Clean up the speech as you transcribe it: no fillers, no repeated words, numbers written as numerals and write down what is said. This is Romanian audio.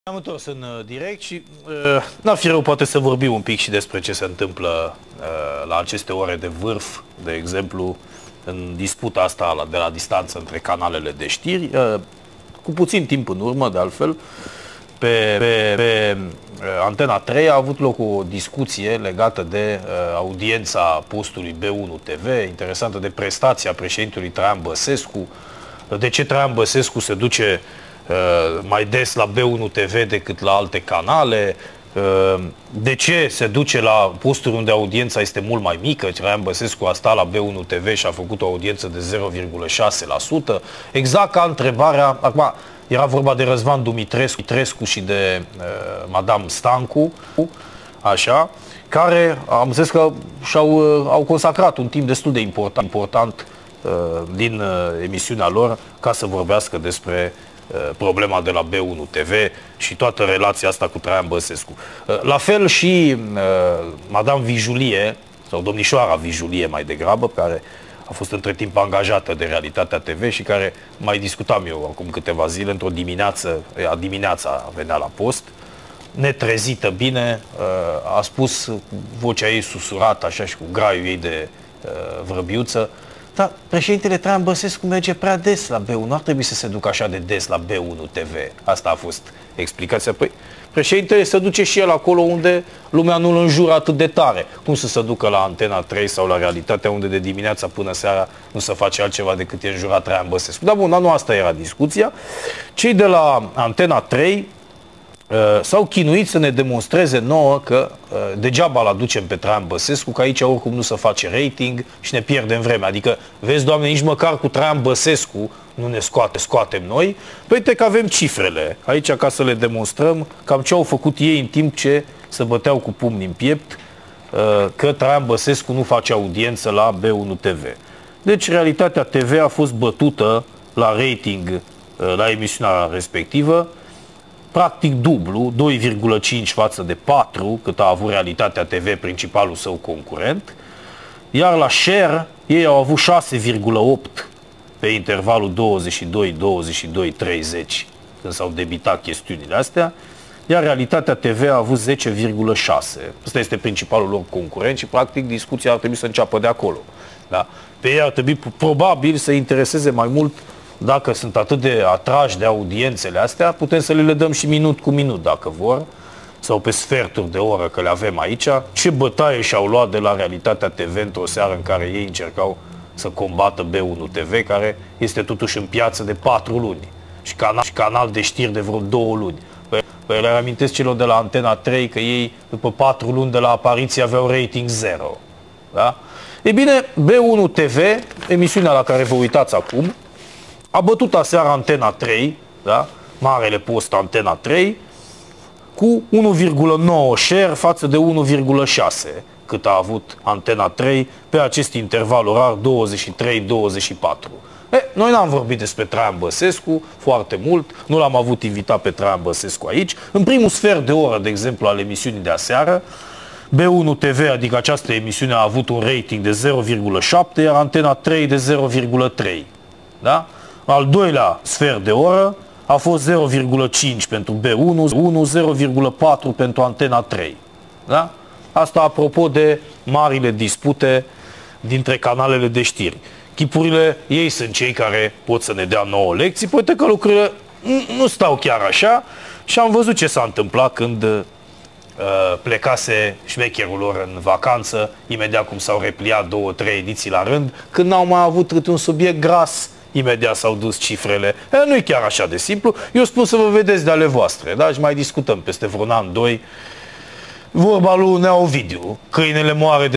Am întors în direct și n-ar fi rău poate să vorbim un pic și despre ce se întâmplă la aceste ore de vârf, de exemplu, în disputa asta de la distanță între canalele de știri. Cu puțin timp în urmă, de altfel, pe Antena 3 a avut loc o discuție legată de audiența postului B1 TV, interesantă, de prestația președintelui Traian Băsescu, de ce Traian Băsescu se duce mai des la B1 TV decât la alte canale, de ce se duce la posturi unde audiența este mult mai mică. Traian Băsescu a stat la B1 TV și a făcut o audiență de 0,6%. Exact ca întrebarea, acum era vorba de Răzvan Dumitrescu și de Madame Stancu, așa, care am zis că au consacrat un timp destul de important din emisiunea lor ca să vorbească despre problema de la B1 TV și toată relația asta cu Traian Băsescu. La fel și Madame Vijulie, sau domnișoara Vijulie mai degrabă, care a fost între timp angajată de Realitatea TV și care mai discutam eu acum câteva zile, într-o dimineața venea la post, netrezită bine, a spus cu vocea ei susurată așa și cu graiul ei de vrăbiuță: dar președintele Traian Băsescu merge prea des la B1, nu ar trebui să se ducă așa de des la B1 TV. Asta a fost explicația. Păi, președintele se duce și el acolo unde lumea nu îl înjură atât de tare. Cum să se ducă la Antena 3 sau la Realitatea, unde de dimineața până seara nu se face altceva decât e înjurat Traian Băsescu. Dar bun, dar nu asta era discuția. Cei de la Antena 3 s-au chinuit să ne demonstreze nouă că degeaba îl aducem pe Traian Băsescu, că aici oricum nu se face rating și ne pierdem vremea. Adică, vezi, Doamne, nici măcar cu Traian Băsescu nu ne scoatem noi. Păi uite că avem cifrele aici ca să le demonstrăm cam ce au făcut ei în timp ce se băteau cu pumnii în piept că Traian Băsescu nu face audiență la B1 TV. Deci Realitatea TV a fost bătută la rating la emisiunea respectivă, practic dublu, 2,5 față de 4, cât a avut Realitatea TV, principalul său concurent, iar la share ei au avut 6,8 pe intervalul 22-22-30, când s-au debitat chestiunile astea, iar Realitatea TV a avut 10,6. Ăsta este principalul lor concurent și practic discuția ar trebui să înceapă de acolo. Da? Pe ei ar trebui probabil să intereseze mai mult. Dacă sunt atât de atrași de audiențele astea, putem să le dăm și minut cu minut, dacă vor, sau pe sferturi de oră, că le avem aici. Ce bătaie și-au luat de la Realitatea TV într-o seară în care ei încercau să combată B1 TV, care este totuși în piață de 4 luni și canal de știri de vreo 2 luni. Păi le amintesc celor de la Antena 3 că ei, după 4 luni de la apariție, aveau rating 0. Da? E bine, B1 TV, emisiunea la care vă uitați acum, a bătut aseară Antena 3, da? Marele post Antena 3, cu 1,9 share față de 1,6 cât a avut Antena 3 pe acest interval orar 23-24. Noi n-am vorbit despre Traian Băsescu foarte mult, nu l-am avut invitat pe Traian Băsescu aici. În primul sfert de oră, de exemplu, al emisiunii de aseară, B1 TV, adică această emisiune, a avut un rating de 0,7, iar Antena 3 de 0,3. Da? Al doilea sfert de oră a fost 0,5 pentru B1, 0,4 pentru Antena 3. Da? Asta apropo de marile dispute dintre canalele de știri. Chipurile, ei sunt cei care pot să ne dea nouă lecții, poate că lucrurile nu stau chiar așa și am văzut ce s-a întâmplat când plecase șmecherul lor în vacanță, imediat cum s-au repliat 2-3 ediții la rând, când n-au mai avut câte un subiect gras, imediat s-au dus cifrele. Nu e chiar așa de simplu. Eu spun să vă vedeți de ale voastre, da? Și mai discutăm peste vreun an, 2. Vorba lui Nea Ovidiu, câinele moare de